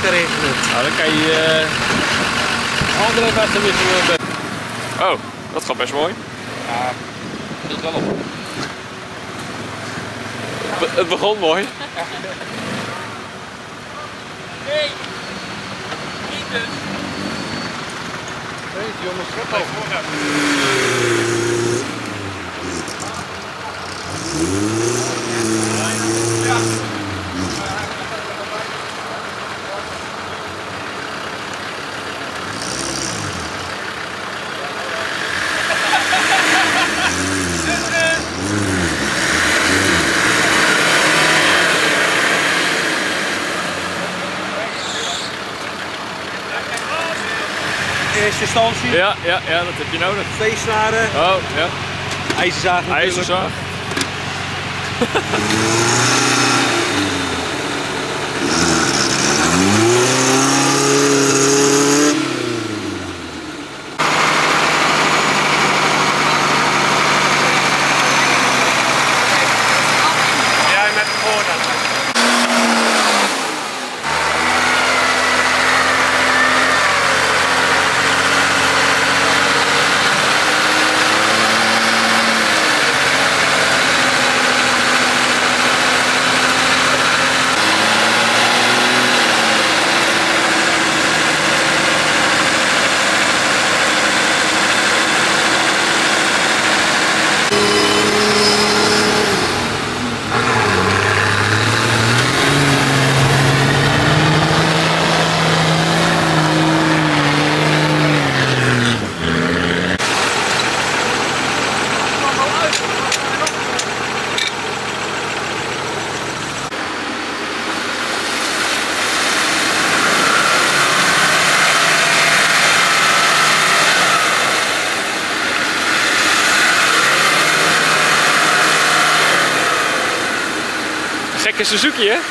regenen. Nou, dan kan je andere vesten wisselen. Oh, dat gaat best mooi. Ja, dat is wel op. Het begon mooi. Nee, niet dus. Nee, die jongens schot al. Ja. Eerste instantie. Ja, dat heb je nodig. Veesnaren. Oh, ja. IJzerzaag. IJzerzaag. Jij met de voorraad. Gekke Suzuki, hè?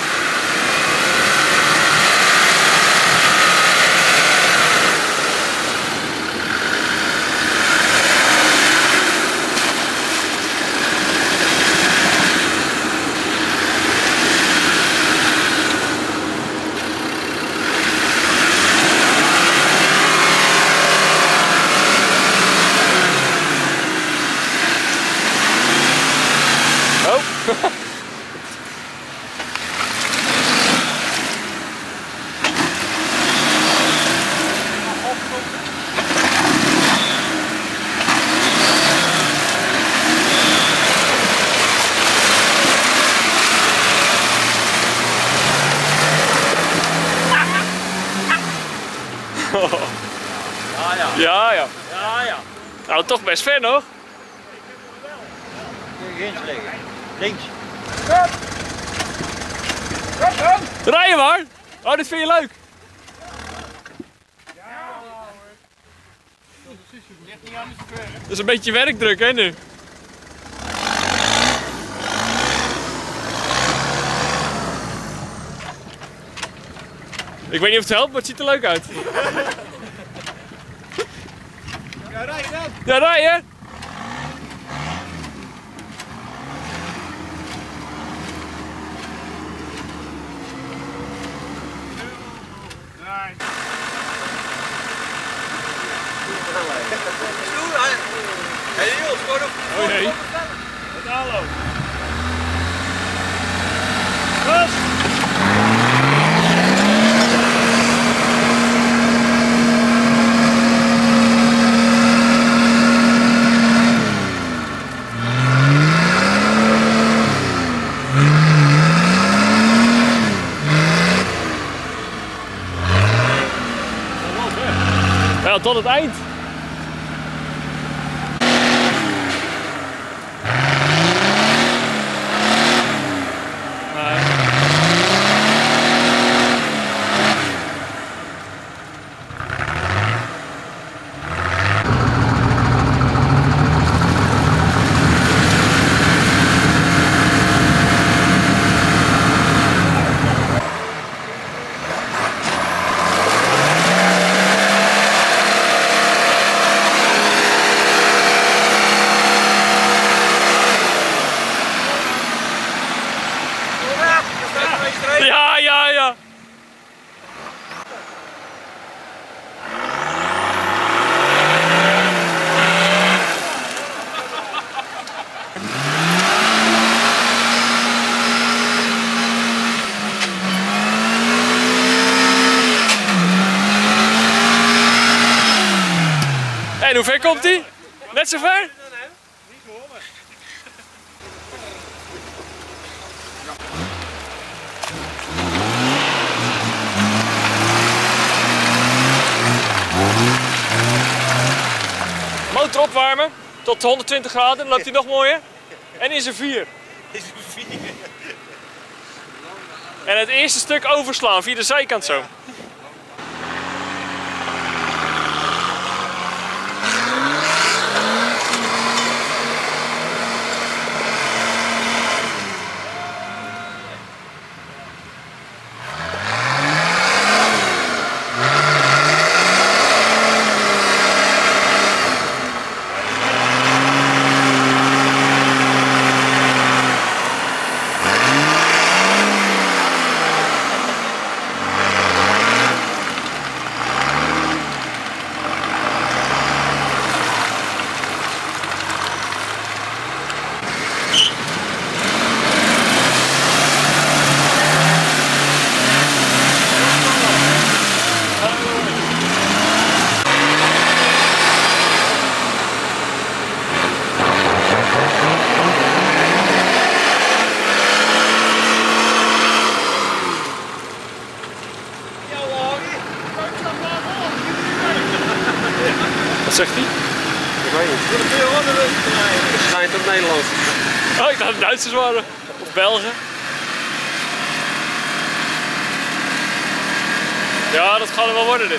Oh! Ja. Nou, toch best ver nog. Links liggen. Links. Rijden maar! Oh, dit vind je leuk. Dat is een beetje werkdruk, hè, nu? Ik weet niet of het helpt, maar het ziet er leuk uit. Ja, rijden dan. Ja, rijden! Hé Niels, gewoon op. Oh nee. Met aanloop. Ja, tot het eind. En hoe ver komt hij? Net zo ver? Niet hoor. Motor opwarmen tot 120 graden, dan loopt hij nog mooier. En is er 4. En het eerste stuk overslaan via de zijkant zo. Wat zegt hij? Ik weet niet. Het schijnt op Nederlands. Oh, ik dacht dat het Duitsers waren. Of Belgen. Ja, dat gaat er wel worden dit.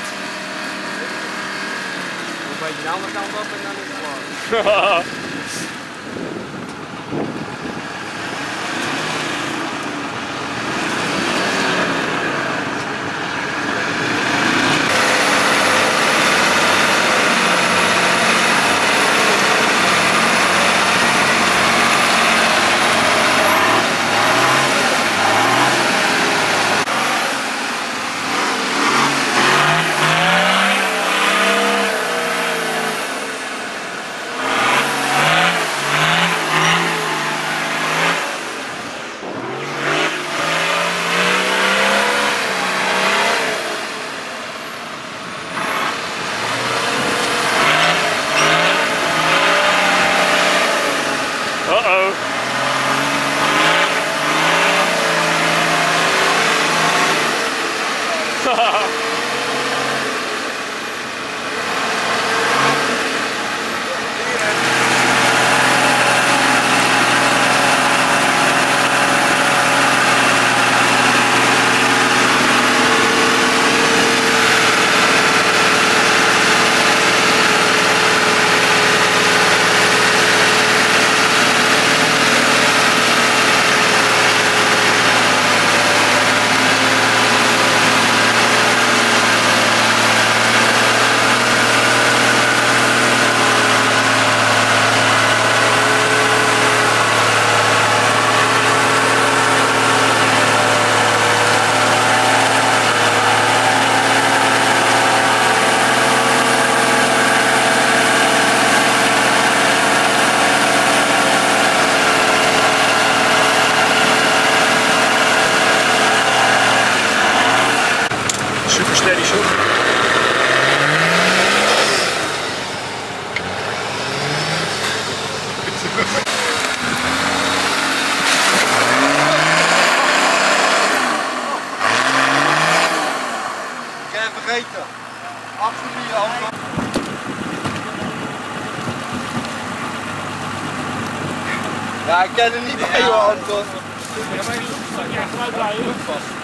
Een beetje de andere kant op en dan is het klaar. Vergeten. Absoluut niet auto. Ja, ik ken hem niet bij jou, Anton. Ja, maar je geluid draaien.